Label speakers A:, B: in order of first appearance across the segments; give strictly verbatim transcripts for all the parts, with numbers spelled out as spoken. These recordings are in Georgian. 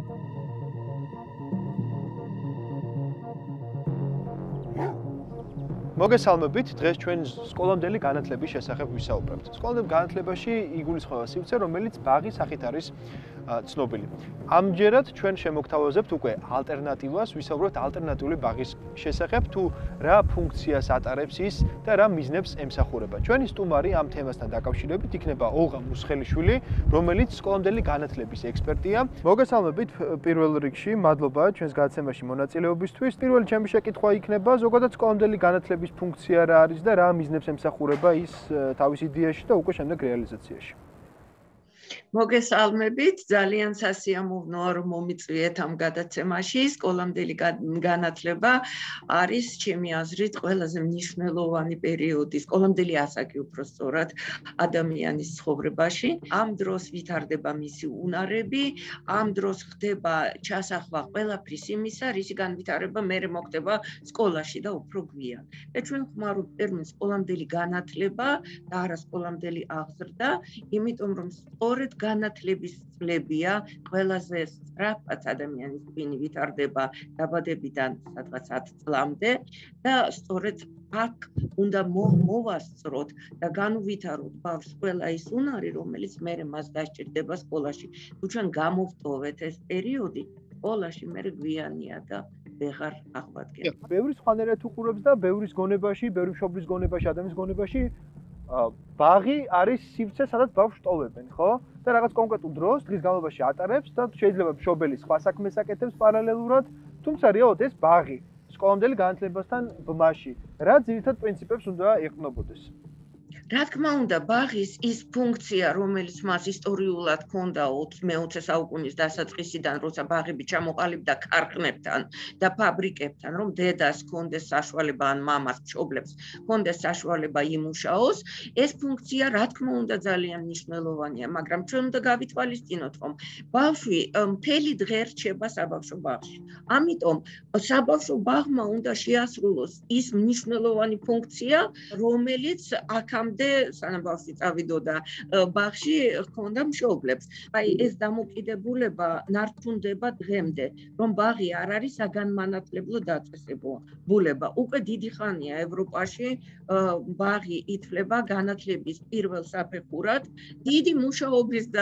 A: მოგესალმებით, დღეს ჩვენ სკოლამდელი განათლების შესახებ ვისაუბრებთ. სკოლამდელ განათლებაში იგულისხმება სივრცე, რომელიც ბაღის სახით არის ცნობილი. ამჯერად ჩვენ შემოგთავაზებთ უკვე ალტერნატივას, ვისაუბრებთ ალტერნატიული ბაღის შესახებ, თუ რა ფუნქციას ატარებს ის და რა მიზნებს ემსახურება. ჩვენი სტუმარი ამ თემასთან დაკავშირებით იქნება ოლღა მუსხელიშვილი, რომელიც სკოლამდელი განათლების ექსპერტია. მოგესალმებით პირველ რიგში, მადლობა ჩვენს გადაცემაში მონაწილეობისთვის. პირველი ჩემი შეკითხვა იქნება, ზოგადად სკოლამდელი განათლების ფუნქცია რა არის და რა მიზნებს ემსახურება ის თავის იდეაში და უკვე შემდეგ რეალიზაციაში.
B: მოგესალმებით, ძალიან სასიამოვნოა რომ მომიწვიეთ ამ გადაცემაში. სკოლამდელი განათლება არის ჩემი აზრით ყველაზე მნიშვნელოვანი პერიოდი, სკოლამდელი ასაკი უпростоრად ადამიანის ცხოვრებაში. ამ დროს ვითარდება მისი უნარები, ამ დროს ხდება ჩასახვა ყველაფრის იმისა, რისი განვითარება მერე მოხდება სკოლაში და უფრო გვიან. და ჩვენ ხმარობთ ტერმინს სკოლამდელი განათლება და არა სკოლამდელი აღზრდა, იმიტომ რომ სწორედ განათლების წლებია ყველაზე სწრაფად ადამიანის ტვინი ვითარდება დაბადებიდან სადღაც ათ წლამდე და სწორედ აქ უნდა მოვასწროთ და განუვითაროთ ბავშვს ყველა ის უნარი, რომელიც მერე მას დასჭირდება სკოლაში. თუ ჩვენ გამოვტოვეთ ეს პერიოდი, სკოლაში მერე გვიანია და ვეღარ აღვადგენ.
A: ბევრი სხვანაირად უყურებს და ბევრის გონებაში, ბევრი მშობლის გონებაში, ადამიანის გონებაში ბაღი არის სივრცე, სადაც ბავშვს ტოვებენ, ხო? და რაღაც კონკრეტულ დროს დღის განმავლობაში ატარებს და შეიძლება მშობელი სხვა საქმეს აკეთებს პარალელურად, თუმცა რეალურად ეს ბაღი სკოლამდელი განათლებასთან ბმაში, რა ძირითად პრინციპებს უნდა ეყრდნობოდეს?
B: რა თქმა უნდა, ბაღის ის ფუნქცია, რომელიც მას ისტორიულად ჰქონდა მეოცე საუკუნის დასაწყისიდან, როცა ბაღები ჩამოყალიბდა ქარხნებთან და ფაბრიკებთან, რომ დედას ჰქონდეს საშუალება ან მამას, მშობლებს ჰქონდეს საშუალება იმუშაოს, ეს ფუნქცია რა თქმა უნდა ძალიან მნიშვნელოვანია, მაგრამ ჩვენ უნდა გავითვალისწინოთ, რომ ბავშვი მთელი დღე რჩება საბავშვო ბაღში. ამიტომ საბავშვო ბაღმა უნდა შეასრულოს ის მნიშვნელოვანი ფუნქცია, რომელიც აქამდე სანამ ბავშვი წავიდოდა ბაღში ჰქონდა მშობლებს. აი ეს დამოკიდებულება ნარჩუნდება დღემდე, რომ ბაღი არ არის საგანმანათლებლო დაწესებულება. უკვე დიდი ხანია ევროპაში ბაღი ითვლება განათლების პირველ საფეხურად. დიდი მუშაობის და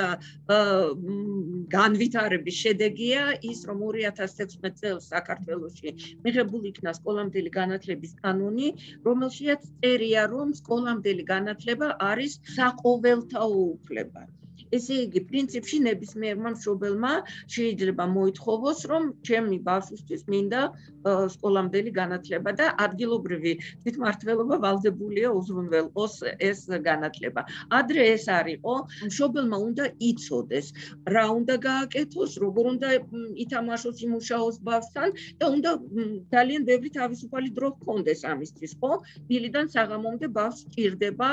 B: განვითარების შედეგია ის, რომ ორი ათას ექვსმეტ წელს საქართველოში მიღებული იქნა სკოლამდელი განათლების კანონი, რომელშიც წერია, რომ სკოლამდელი განათლება არის საყოველთაო უფლება. ესე იგი, პრინციპში ნებისმიერმა მშობელმა შეიძლება მოითხოვოს, რომ ჩემი ბავშვისთვის მინდა სკოლამდელი განათლება და ადგილობრივი თვითმმართველობა ვალდებულია უზრუნველყოს ეს განათლება. ადრე ეს არ იყო, მშობელმა უნდა იცოდეს, რა უნდა გააკეთოს, როგორ უნდა ითამაშოს, იმუშაოს ბავშვთან და უნდა ძალიან ბევრი თავისუფალი დრო ჰქონდეს ამისთვის, ხო? დილიდან საღამომდე ბავშვს ჭირდება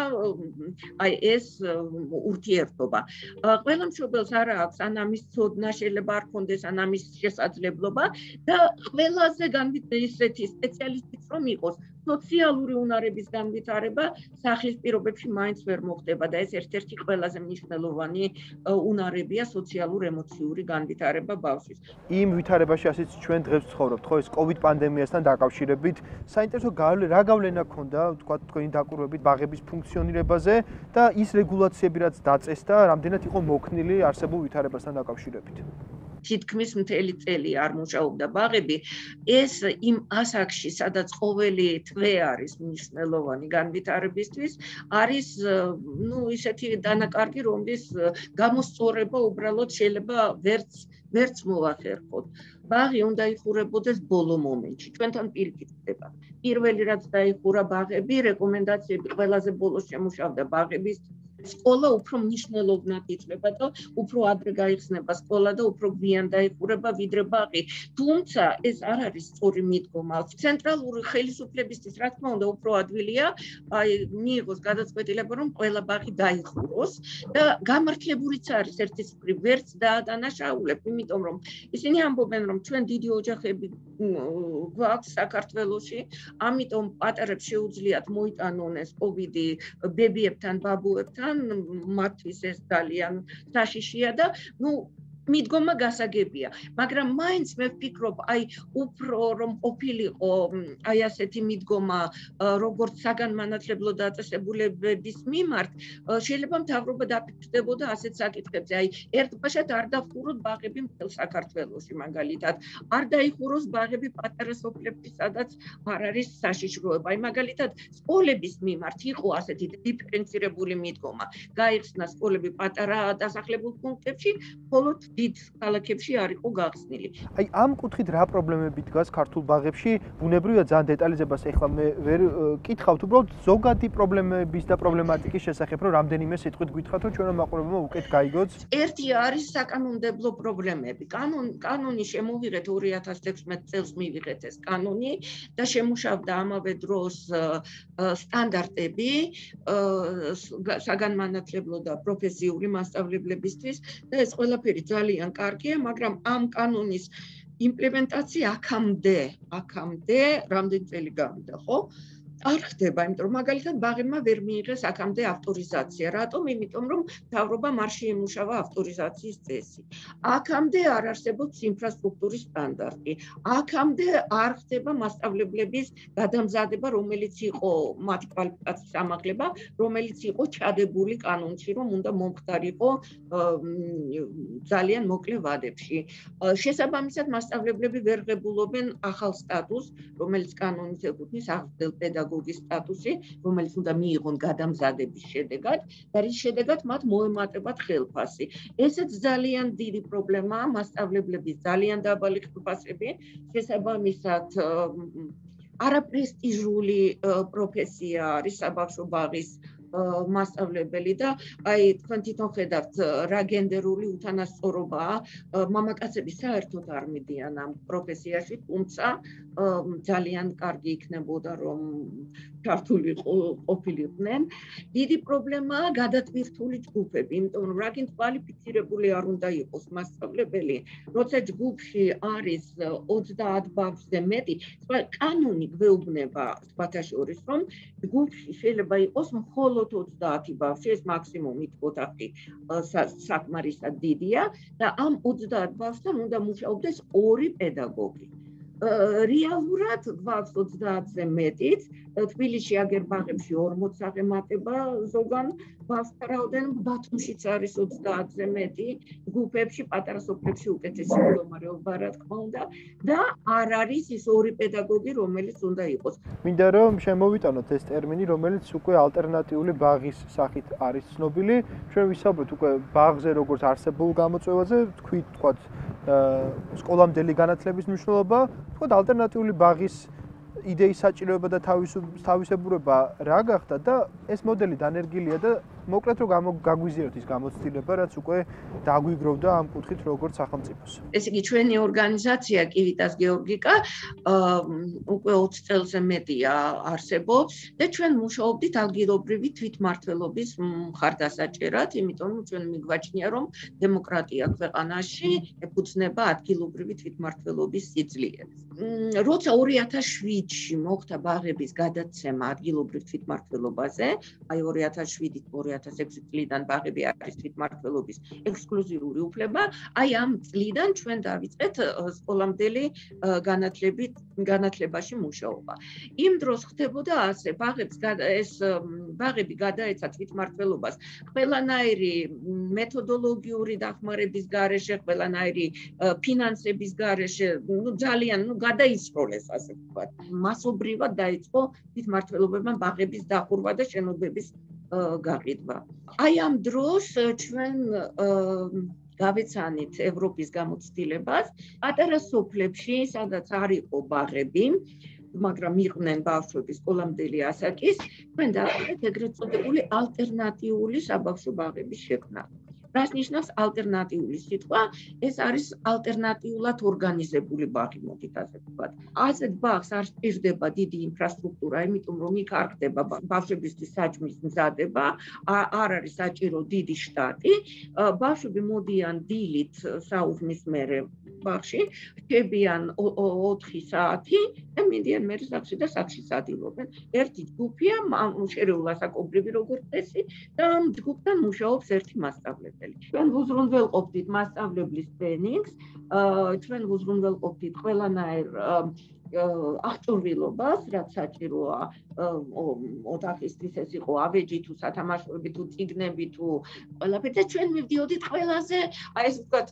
B: აი ეს ურთიერთობა. ყველა მშობელს არ აქვს ან ამის ცოდნა, შეიძლება არ ჰქონდეს ან ამის შესაძლებლობა და ყველაზე განვითარებული სპეციალისტიც რომ იყოს, სოციალური უნარების განვითარება სახლის პირობებში მაინც ვერ მოხდება და ეს ერთ-ერთი ყველაზე მნიშვნელოვანი უნარებია სოციალურ-ემოციური განვითარება ბავშვის.
A: იმ ვითარებაში, ასეც ჩვენ დღეს ვცხოვრობთ, ხო, ეს კოვიდ პანდემიასთან დაკავშირებით, საინტერესო რა გავლენა ჰქონდა, თქვა თქვენი დაკვირვებით ბაღების ფუნქციონირებაზე და ის რეგულაციები, რაც დაწესდა, რამდენად იყო მოქნილი არსებულ ვითარებასთან დაკავშირებით.
B: თითქმის მთელი წელი არ მუშაობდა ბაღები, ეს იმ ასაკში, სადაც ყოველი თვე არის მნიშვნელოვანი განვითარებისთვის, არის, ну, ისეთი დანაკარგი, რომლის გამოსწორება უბრალოდ შეიძლება ვერც ვერც მოვახერხოთ. ბაღი უნდა იხურებოდეს ბოლო მომენტში, ჩვენთან პირიქით ხდება. პირველი რაც დაიხურა ბაღები, რეკომენდაციები ყველაზე ბოლოს შემუშავდა ბაღების სკოლა უფრო მნიშვნელოვნად იწება და უფრო ადრე გაიხსნება სკოლა და უფრო გვიან დაიხურება ვიდრე ბაღი. თუმცა ეს არ არის სწორი მიდგომა. ცენტრალური ხელისუფლებისთვის რა თქმა უნდა უფრო ადვილია, აი მიიღოს გადაწყვეტილება, რომ ყველა ბაღი დაიხუროს და გამართლებურიც არის ერთის მხრივ ვერც დაადანაშაულებ, იმიტომ რომ ისინი ამბობენ, რომ ჩვენ დიდი ოჯახები გვაქვს საქართველოში, ამიტომ პატარებს შეუძლიათ მოიტანონ ეს კოვიდი ბებიებთან, ბაბუებთან, მათთვის ეს ძალიან საშიშია და ნუ მიდგომა გასაგებია, მაგრამ მაინც მე ვფიქრობ, აი უფრო რომ ყოფილიყო აი ასეთი მიდგომა, როგორც საგანმანათლებლო დაწესებულებების მიმართ, შეიძლება მთავრობა დაფიქრდებოდა ასეთ საკითხებზე. აი ერთბაშად არ დახუროთ ბაღები მთელ საქართველოში, მაგალითად, არ დაიხუროს ბაღები პატარა სოფლებში, სადაც არ არის საშიშროება. აი მაგალითად, სკოლების მიმართ იყო ასეთი დიფერენცირებული მიდგომა. გაიხსნა სკოლები პატარა დასახლებულ პუნქტებში, მხოლოდ დიდ ქალაქებში არ იყო გახსნილი.
A: აი ამ კუთხით რა პრობლემები დგას ქართულ ბაღებში? ბუნებრივია ძალიან დეტალიზებას ეხლა მე ვერ კითხავთ, უბრალოდ ზოგადი პრობლემების და პრობლემატიკის შესახებ, რომ რამდენიმე სიტყვით გითხრათ, რომ ჩვენო მაყურებელმა უკეთ გაიგოს.
B: ერთი არის საკანონმდებლო პრობლემები. კანონ კანონი შემოვიღეთ ორი ათას თექვსმეტ წელს მივიღეთ ეს კანონი და შემუშავდა ამავე დროს სტანდარტები საგანმანათლებლო და პროფესიული მასწავლებლებისთვის და ეს ყველაფერი ძალიან კარგია, მაგრამ ამ კანონის იმპლემენტაცია აქამდე, აქამდე რამდენი წელი გავიდა, ხო? არ ხდება, იმიტომ რომ მაგალითად ბაღებმა ვერ მიიღეს აქამდე ავტორიზაცია. რატომ? იმიტომ რომ მთავრობამ არ შეიმუშავა ავტორიზაციის წესი. აქამდე არ არსებობს ინფრასტრუქტურის სტანდარტი. აქამდე არ ხდება მასწავლებლების გადამზადება, რომელიც იყო მათი კვალიფიკაციის ამაღლება, რომელიც იყო ჩადებული კანონში, რომ უნდა მომხდარიყო ძალიან მოკლე ვადებში. შესაბამისად, მასწავლებლები ვერ ღებულობენ ახალ სტატუსს, რომელიც კანონის ეკუთვნის აღზრდილ პედაგოგის სტატუსი, რომელიც უნდა მიიღონ გადამზადების შედეგად და რის შედეგად მათ მოემატებათ ხელფასი. ესეც ძალიან დიდი პრობლემაა, მასწავლებლების ძალიან დაბალი ხელფასები, შესაბამისად არაპრესტიჟული პროფესია არის საბავშვო ბაღის მასწავლებელი და აი თქვენ თვითონ ხედავთ რა გენდერული უთანასწორობაა, მამაკაცები საერთოდ არ მიდიან ამ პროფესიაში, თუმცა ძალიან კარგი იქნებოდა რომ ქართული ყოფილიყვნენ. დიდი პრობლემაა გადატვირთული ჯგუფები, იმიტომ რომ რაგინ კვალიფიცირებული არ უნდა იყოს მასწავლებელი, როცა ჯგუფში არის ოცდაათ ბავშვზე მეტი, კანონი გვეუბნება სხვათა შორის, რომ ჯგუფში შეიძლება იყოს მხოლოდ ოცდაათი ბავშვი, ეს მაქსიმუმი ოთახი საკმარისად დიდია და ამ ოცდაათ ბავშვთან უნდა მუშაობდეს ორი პედაგოგი. რეალურად გვაქვს ოცდაათზე მეტიც, თბილისში აგერ ბაღებში ორმოც აღემატება ზოგან ბავშვთა რაოდენობა, ბათუმშიც არის ოცდაათზე მეტი, ჯგუფებში, პატარა სოფლებში უკეთესი მდგომარეობა, რა თქმა უნდა, და არ არის ის ორი პედაგოგი, რომელიც უნდა იყოს.
A: მინდა რომ შემოვიტანოთ ეს ტერმინი, რომელიც უკვე ალტერნატიული ბაღის სახით არის ცნობილი. ჩვენ ვისაუბრეთ უკვე ბაღზე როგორც არსებულ გამოწვევაზე, თქვით, თქვათ, სკოლამდელი განათლების მნიშვნელობა, თქვათ, ალტერნატიული ბაღის იდეის საჭიროება და თავისებურება რა გახდა და ეს მოდელი დანერგილია და მოკლედ რომ გაგვიზიაროთ ის გამოცდილება, რაც უკვე დაგვიგროვდა ამ კუთხით როგორც სახელმწიფოს.
B: ესე იგი, ჩვენი ორგანიზაცია კივიტას გეორგიკა უკვე ოცი წელზე მეტია არსებობს და ჩვენ მუშაობდით ადგილობრივი თვითმმართველობის მხარდასაჭერად, იმიტომ რომ ჩვენ მიგვაჩნია, რომ დემოკრატია ქვეყანაში ეფუძნება ადგილობრივი თვითმმართველობის სიძლიერეს. როცა ორი ათას შვიდში მოხდა ბაღების გადაცემა ადგილობრივ თვითმმართველობაზე, აი ორი ათას შვიდი ორი ათას ექვსი წლიდან ბაღები არის თვითმმართველობის ექსკლუზიური უფლება, აი ამ წლიდან ჩვენ დავიწყეთ სკოლამდელი განათლებით განათლებაში მუშაობა. იმ დროს ხდებოდა ასე, ბაღებს ეს ბაღები გადაეცა თვითმმართველობას ყველანაირი მეთოდოლოგიური დახმარების გარეშე, ყველანაირი ფინანსების გარეშე, ну ძალიან, ну გადაისროლეს ასე ვთქვათ. მასობრივად დაიწყო თვითმმართველობებმა ბაღების დახურვა და შენობების გაყიდვა. აი ამ დროს ჩვენ გავეცანით ევროპის გამოცდილებას, პატარა სოფლებში, სადაც არ იყო ბაღები, მაგრამ იყვნენ ბავშვები სკოლამდელი ასაკის, ჩვენ დავიწყეთ ეგრეთ წოდებული ალტერნატიული საბავშვო ბაღების შექმნა. რას ნიშნავს ალტერნატიული სიტყვა? ეს არის ალტერნატიულად ორგანიზებული ბაღი, მოდით ასე ვთქვათ. ასეთ ბაღს არ სჭირდება დიდი ინფრასტრუქტურა, იმიტომ რომ იქ არ ხდება ბავშვებისთვის საჭმლის მზადება, არ არის საჭირო დიდი შტატი, ბავშვები მოდიან დილით საუზმის მერე ბაღში, რჩებიან ოთხი საათი და მინდიან მე სახლში და სახლში სადილობენ. ერთი ჯგუფია შერეულ ასაკობრივი როგორც წესი და ამ ჯგუფთან მუშაობს ერთი მასწავლებელი. ჩვენ ვუზრუნველყოფდით მასწავლებლის ტრენინგს, ჩვენ ვუზრუნველყოფდით ყველანაირ აღჭურვილობას, რაც საჭიროა ოთახისთვის ეს იყო ავეჯი თუ სათამაშოები თუ წიგნები თუ ყველაფერი და ჩვენ მივდიოდით ყველაზე აი ეს ვთქვათ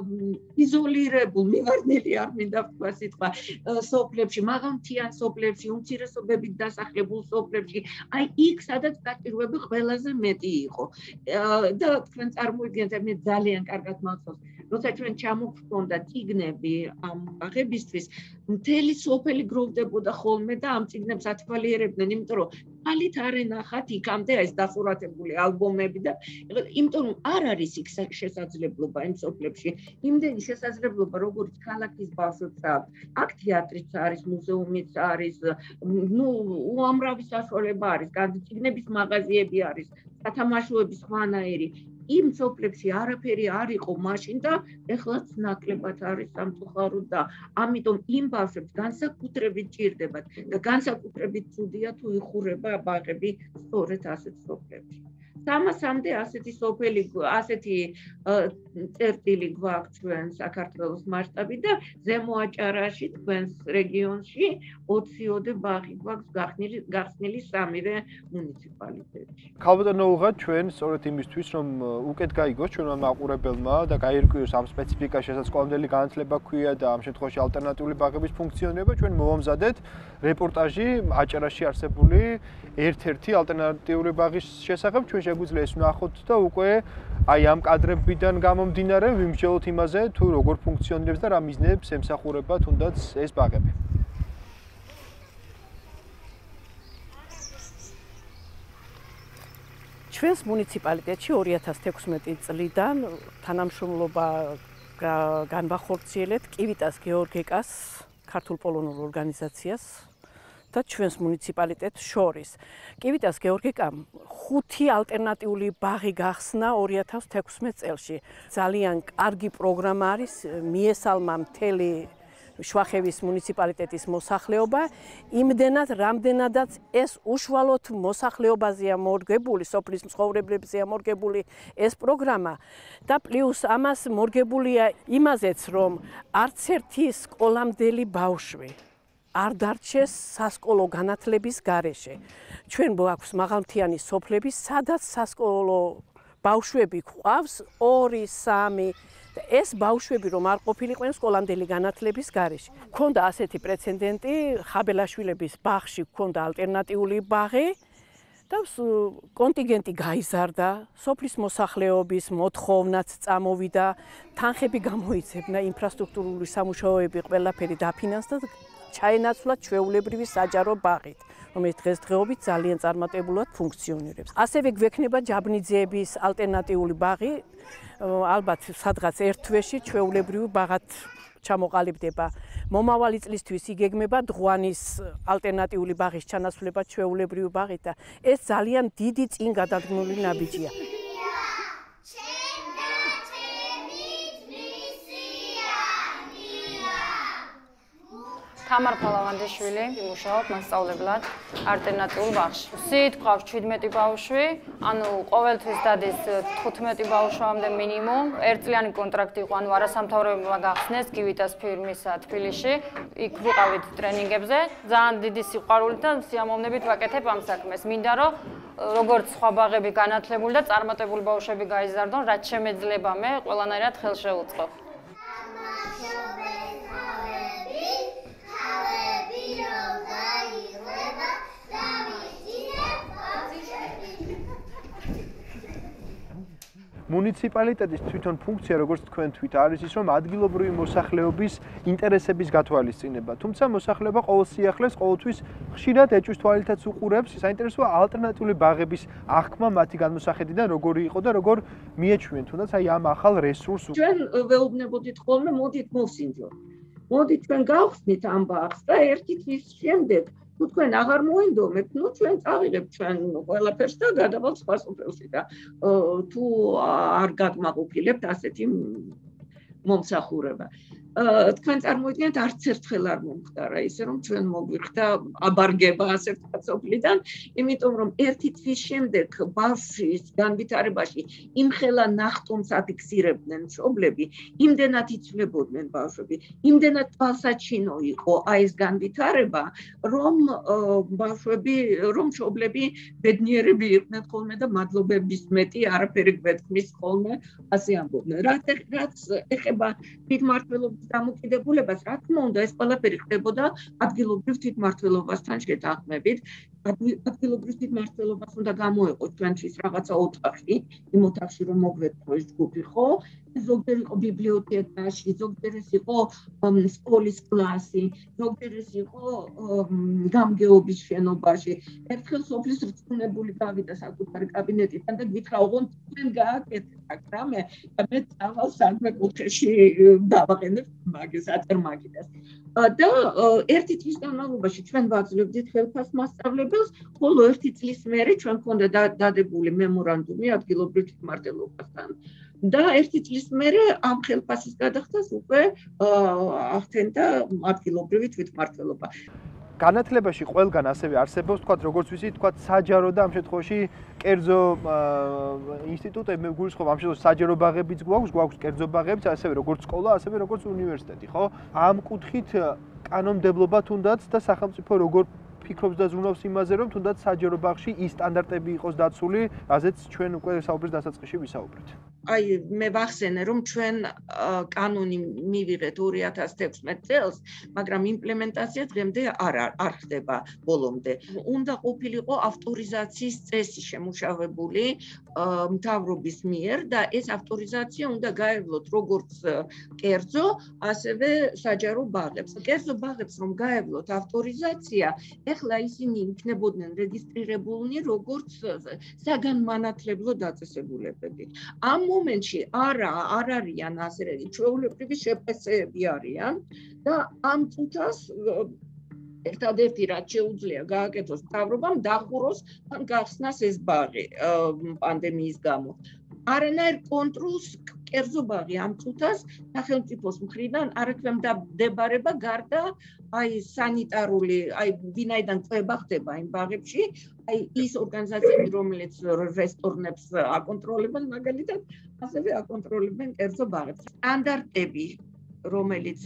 B: იზოლირებულ მივარდნილი არ მინდა ვთქვა სიტყვა სოფლებში, მაღალმთიან სოფლებში, უმცირესობებით დასახლებულ სოფლებში, აი იქ სადაც საჭიროები ყველაზე მეტი იყო და თქვენ წარმოიდგინეთ მე ძალიან კარგად მახსოვს როცა ჩვენ ჩამოგხონდა წიგნები ამ ბაღებისთვის მთელი სოფელი გროვდებოდა ხოლმე და ამ წიგნებს ათვალიერებდნენ, იმიტომ რომ ხალით არ ენახათ იქამდე ეს დასურათებული ალბომები და იმიტომ რომ არ არის იქ შესაძლებლობა იმ სოფლებში, იმდენი შესაძლებლობა როგორც ქალაქის ბავშვებს აქვს. აქ თეატრიც არის, მუზეუმიც არის, ნუ უამრავი საშუალება არის, წიგნების მაღაზიები არის, სათამაშოები სხვანაირი. იმ სოფლებში არაფერი არ იყო მაშინ და ეხლაც ნაკლებად არის სამწუხაროდ და ამიტომ იმ ბავშვებს განსაკუთრებით ჭირდებათ და განსაკუთრებით ცუდია თუ იხურება ბაღები სწორედ ასეთ სოფლებში. სამასამდე ასეთი სოფელი, ასეთი წერტილი გვაქვს ჩვენ საქართველოს მასშტაბით და ზემო აჭარაში, თქვენს რეგიონში ოციოდე ბაღი გვაქვს გახსნილი სამივე მუნიციპალიტეტში.
A: ქალბატონო ოლღა, ჩვენ სწორედ იმისთვის, რომ უკეთ გაიგოს ჩვენმა მაყურებელმა და გაირკვიოს ამ სპეციფიკაში, რასაც სკოლამდელი განათლება ჰქვია და ამ შემთხვევაში ალტერნატიული ბაღების ფუნქციონირება, ჩვენ მოვამზადეთ რეპორტაჟი აჭარაში არსებული ერთ-ერთი ალტერნატიული ბაღის შესახებ. ჩვენ შეგვიძლია ეს ვნახოთ და უკვე აი ამ კადრებიდან გამომდინარე ვიმსჯელოთ იმაზე, თუ როგორ ფუნქციონირებს და რა მიზნებს ემსახურება თუნდაც ეს ბაღები.
C: ჩვენს მუნიციპალიტეტში ორი ათას თექვსმეტი წლიდან თანამშრომლობა განვახორციელეთ კივიტას გეორგიკას ქართულ პოლონურ ორგანიზაციას და ჩვენს მუნიციპალიტეტს შორის. კივიტას გეორგიკამ ხუთი ალტერნატიული ბაღი გახსნა ორი ათას თექვსმეტ წელში. ძალიან კარგი პროგრამა არის, მიესალმა მთელი შვახევის მუნიციპალიტეტის მოსახლეობა, იმდენად, რამდენადაც ეს უშუალოდ მოსახლეობაზეა მორგებული, სოფლის მცხოვრებლებზეა მორგებული ეს პროგრამა და პლუს ამას მორგებულია იმაზეც, რომ არც ერთი სკოლამდელი ბავშვი არ დარჩეს სასკოლო განათლების გარეშე. ჩვენ გვაქვს მაღალმთიანი სოფლები, სადაც სასკოლო ბავშვები გვყავს ორი, სამი ეს ბავშვები რომ არ ყოფილიყვნენ სკოლამდელი განათლების გარეშე. Გქონდა ასეთი პრეცედენტი, ხაბელაშვილების ბაღში გქონდა ალტერნატიული ბაღი და კონტინგენტი გაიზარდა, სოფლის მოსახლეობის მოთხოვნაც წამოვიდა, თანხები გამოიცემა, ინფრასტრუქტურული სამუშაოები ყველაფერი დაფინანსდა და ჩაენაცვლა ჩვეულებრივი საჯარო ბაღით, რომელიც დღესდღეობით ძალიან წარმატებულად ფუნქციონირებს. ასევე გვექნება ჯაბნიძეების ალტერნატიული ბაღი, ალბათ სადღაც ერთ თვეში ჩვეულებრივი ბაღად ჩამოყალიბდება. მომავალი წლისთვის იგეგმება დღვანის ალტერნატიული ბაღის ჩანაცვლება ჩვეულებრივი ბაღით და ეს ძალიან დიდი წინ გადადგმული ნაბიჯია.
D: თამარ ფალავანდიშვილი, იმუშაობ მასწავლებლად ალტერნატიულ ბაღში. სიით გვყავს შვიდმეტი ბავშვი, ანუ ყოველთვის დადის თხუთმეტი ბავშვამდე მინიმუმ. ერთწლიანი კონტრაქტი იყო, ანუ არასამთავრობოებმა გახსნეს კივიტას ფირმისა თბილისში. იქ ვიყავით ტრენინგებზე. ძალიან დიდი სიყვარულით და სიამოვნებით ვაკეთებ ამ საქმეს. მინდა რომ როგორც სხვა ბაღები განათლებული და წარმატებული ბავშვები გაიზარდონ, რაც შემეძლება მე ყველანაირად ხელს შევუწყო.
A: მუნიციპალიტეტის თვითონ ფუნქცია, როგორც თქვენ თქვით, არის ის, რომ ადგილობრივი მოსახლეობის ინტერესების გათვალისწინება. თუმცა მოსახლეობა ყოველ სიახლეს ყოველთვის ხშირად ეჭვის თვალითაც უყურებს, საინტერესოა ალტერნატიული ბაღების აღქმა მათი განმოსახედიდან როგორი იყო და როგორ მიეჩვიენ თუნდაც აი ამ ახალ რესურსს.
B: ჩვენ ვეუბნებოდით ხოლმე, მოდით მოვსინჯოთ. მოდით ჩვენ გავხსნით ამ ბაღს და ერთი თვის შემდეგ თუ თქვენ აღარ მოინდომებთ, ნუ ჩვენ წავიღებთ ჩვენ ყველაფერს და გადავალთ სხვა სოფელში და თუ არ გაკმაყოფილებთ ასეთი მომსახურება. თქვენ წარმოიდგინეთ არც ერთხელ არ მომხდარა ისე რომ ჩვენ მოგვიხდა აბარგება ასე ვთქვათ სოფლიდან, იმიტომ რომ ერთი თვის შემდეგ ბავშვის განვითარებაში იმხელა ნახტომს აფიქსირებდნენ მშობლები, იმდენად იცვლებოდნენ ბავშვები, იმდენად თვალსაჩინო იყო აი ეს განვითარება, რომ ბავშვები, რომ მშობლები ბედნიერები იყვნენ ხოლმე და მადლობების მეტი არაფერი გვეთქმის ხოლმე ასე ამბობდნენ. რაც ეხება თვითმმართველობის დამოკიდებულებას, რა თქმა უნდა, ეს ყველაფერი ხდებოდა ადგილობრივ თვითმმართველობასთან შეთანხმებით. ადგილობრივ თვითმმართველობას უნდა გამოეყო ჩვენთვის რაღაცა ოთახი, იმ ოთახში რომ მოგვეწყო ეს ჯგუფი, ხო? ზოგჯერ იყო ბიბლიოთეკაში, ზოგჯერ ეს იყო სკოლის კლასი, ზოგჯერ ეს იყო გამგეობის შენობაში. ერთხელ სოფლის რწმუნებული გავიდა საკუთარი კაბინეტიდან და გითხრა, ოღონდ თქვენ გააკეთეთ აქ რამე და მე წავალ საქმე კუთხეში დავაყენებ მაგის აწარმოაგებას. და ერთი წლის განმავლობაში ჩვენ ვაძლევდით ხელფას მასწავლებელს, ხოლო ერთი წლის მერე ჩვენ გვქონდა დადებული მემორანდუმი ადგილობრივ თვითმმართველობასთან. და ერთი წლის მერე ამ ხელფასის გადახდას უკვე ახდენდა ადგილობრივი თვითმმართველობა.
A: განათლებაში ყველგან ასევე არსებობს, თქვათ, როგორც ვიცით, თქვათ, საჯარო და ამ შემთხვევაში კერძო ინსტიტუტები, მე გულისხმობ, ამ შემთხვევაში საჯარო ბაღებიც გვაქვს, გვაქვს კერძო ბაღებიც, ასევე როგორც სკოლა, ასევე როგორც უნივერსიტეტი, ხო? ამ კუთხით კანონმდებლობა თუნდაც და სახელმწიფო როგორ ფიქრობს და ზრუნავს იმაზე, რომ თუნდაც საჯარო ბაღში ის სტანდარტები იყოს დაცული, რაზეც ჩვენ უკვე საუბრის დასაწყისში ვისაუბრეთ.
B: აი, მე ვახსენე, რომ ჩვენ კანონი მივიღეთ ორი ათას თექვსმეტ წელს, მაგრამ იმპლემენტაცია დღემდე არ არ ხდება ბოლომდე. უნდა ყოფილიყო ავტორიზაციის წესი შემუშავებული მთავრობის მიერ და ეს ავტორიზაცია უნდა გაევლოთ როგორც კერძო, ასევე საჯარო ბაღებს. კერძო ბაღებს რომ გაევლოთ ავტორიზაცია, ეხლა ისინი იქნებოდნენ რეგისტრირებულნი როგორც საგანმანათლებლო დაწესებულებები. ამ მომენტში არა არ არიან ასე ჩვეულებრივი შეფასებები არიან და ამ წუთას ერთადერთი რაც შეუძლია გააკეთოს მთავრობამ დახუროს ან გახსნას ეს ბაღი პანდემიის გამო. არანაირ კონტროლს კერძო ბაღი ამ წუთას სახელმწიფოს მხრიდან არ ექვემდებარება გარდა აი სანიტარული, აი ვინაიდან წვება ხდება იმ ბაღებში, აი ის ორგანიზაციები, რომელიც რესტორნებს აკონტროლებენ, მაგალითად, ასევე აკონტროლებენ კერძო ბაღებს. სტანდარტები, რომელიც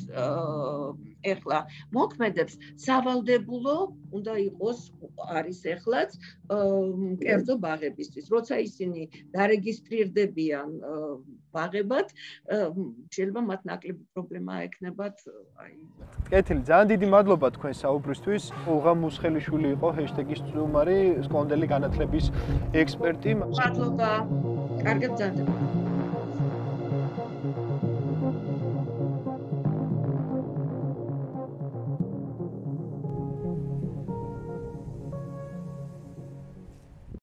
B: ეხლა მოქმედებს, სავალდებულო უნდა იყოს, არის ეხლაც კერძო ბაღებისთვის. როცა ისინი დარეგისტრირდებიან ბაღებად, შეიძლება მათ ნაკლები პრობლემა ექნებათ.
A: კეთილი, ძალიან დიდი მადლობა თქვენ საუბრისთვის. ოლღა მუსხელიშვილი იყო ჰეშთეგის სტუმარი, სკოლამდელი განათლების ექსპერტი.
B: მადლობა. კარგად გრძელდება.